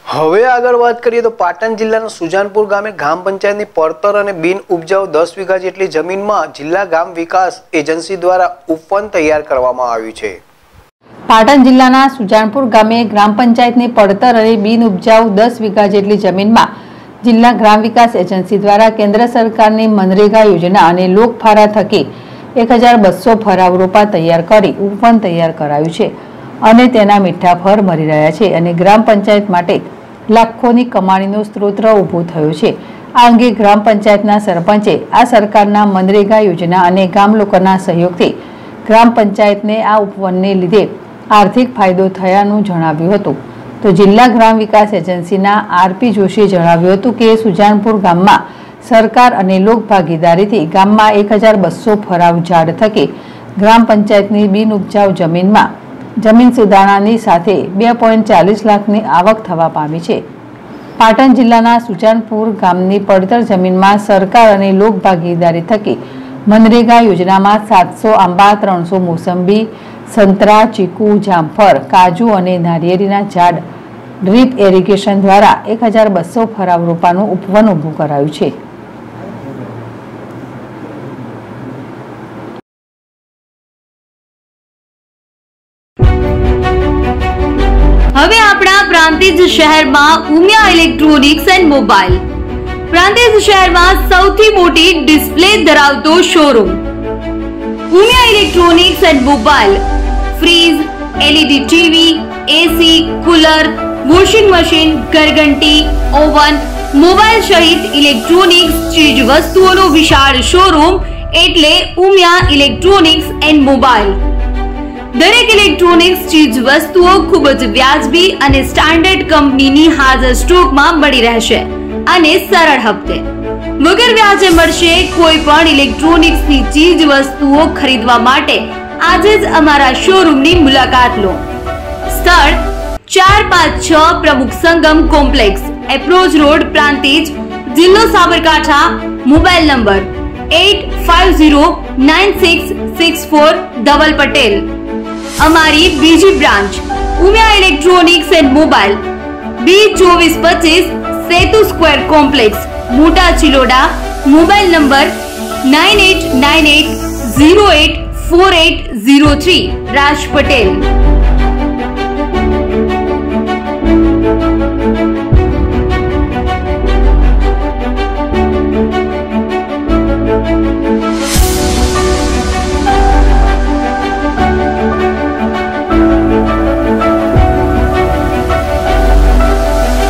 હવે આગળ વાત કરીએ તો પાટણ જિલ્લાના સુજાનપુર ગામે ગ્રામ પંચાયતની પડતર અને બિન ઉપજાઉ 10 વીઘા જેટલી જમીનમાં જિલ્લા ગ્રામ વિકાસ એજન્સી દ્વારા ઉપવન તૈયાર કરવામાં આવ્યું છે। પાટણ જિલ્લાના સુજાનપુર ગામે ગ્રામ પંચાયતની પડતર અને બિન ઉપજાઉ 10 વીઘા જેટલી જમીનમાં જિલ્લા ગ્રામ વિકાસ એજન્સી દ્વારા કેન્દ્ર સરકારની મનરેગા યોજના અને લોકફાળા થકી 1200 ફરાવ રોપા તૈયાર કરી ઉપવન તૈયાર કરાયું છે અને તેના મીઠા ફળ મળી રહ્યા છે અને ગ્રામ પંચાયત માટે લાખોની કમાણીનો સ્ત્રોત ઊભો થયો છે। આ અંગે ગ્રામ પંચાયતના સરપંચે આ સરકારના મનરેગા યોજના અને ગામ લોકોના સહયોગથી ગ્રામ પંચાયતને આ ઉપવનને લીધે આર્થિક ફાયદો થયાનું જણાવ્યું હતું। તો જિલ્લા ગ્રામ વિકાસ એજન્સીના આરપી જોશીએ જણાવ્યું હતું કે સુજાનપુર ગામમાં સરકાર અને લોક ભાગીદારીથી ગામમાં 1200 ફરાવ ઝાડ થકી ગ્રામ પંચાયતની બિન ઉપજાઉ જમીનમાં જમીન સુધારણાની સાથે 2.40 લાખની આવક થવા પામી છે। પાટણ જિલ્લાના સુજાનપુર ગામની પડતર જમીનમાં સરકાર અને લોક ભાગીદારી થકી મનરેગા યોજનામાં 700 આંબા, 300 મોસંબી, સંતરા, ચીકુ, જામફળ, કાજુ અને નારિયેળીના ઝાડ ડ્રીપ એરિગેશન દ્વારા 1200 ફરાવ રોપાનું ઉપવન ઊભું કરાયું છે। હવે આપણા પ્રાંતિજ શહેરમાં Umiya electronics and mobile Prantij શહેરમાં સૌથી મોટી ડિસ્પ્લે ધરાવતો showroom Umiya electronics and mobile fridge, LED TV, AC, cooler, washing machine, ઘરઘંટી, ઓવન, મોબાઈલ સહિત ઇલેક્ટ્રોનિક્સ ચીજ વસ્તુઓનો વિશાળ શોરૂમ એટલે ઉમિયા ઇલેક્ટ્રોનિક્સ એન્ડ મોબાઈલ। દરેક ઇલેક્ટ્રોનિક્સ ચીજ વસ્તુઓ ખૂબ જ વ્યાજબી અને સ્ટાન્ડર્ડ કંપનીની હાજર સ્ટોકમાં મળી રહેશે અને સરળ હપ્તે વગર વ્યાજે મળશે। કોઈ પણ ઇલેક્ટ્રોનિક્સની ચીજ વસ્તુઓ ખરીદવા માટે આજે જ અમારા શોરૂમની મુલાકાત લો। સ્થળ 456 Pramukh Sangam complex, approach road, Prantij, જિલ્લો સાબરકાંઠા। Mobile number 85096646 Dhaval Patel. અમારી બીજી branch Umiya electronics and mobile B2425 Setu square complex, Mota Chiloda. Mobile number 9898084803 Raj Patel.